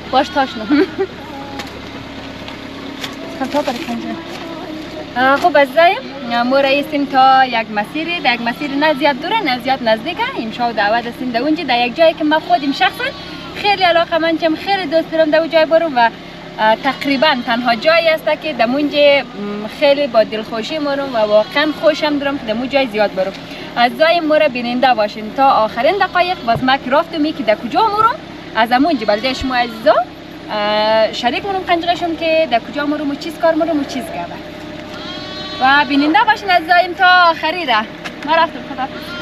باش تاشنو تا برای کنجه خب از دایم ما رایستیم تا یک مسیری در یک مسیر نه زیاد دوره نه زیاد نزدیکه امشب دعوت هستیم در اونجا در یک جایی که من خودم شخصا خیلی علاقه من خیلی دوست دارم در اون جای برم و تقریبا تنها جایی است که در اونجا خیلی با دلخوشی مرم و واقعا خوشم دارم که در اون جای زیاد برم از دایم ما را بیننده باشین تا آخرین دقایق باز ما که رفتم که در کجا مرم از امون بلده شما عزیزا شریک مرم قنجقشم که در کجا مرم و چیز کار مرم و چیز گرده و بیننده باشین از دایم تا آخری را ما رفتم خدا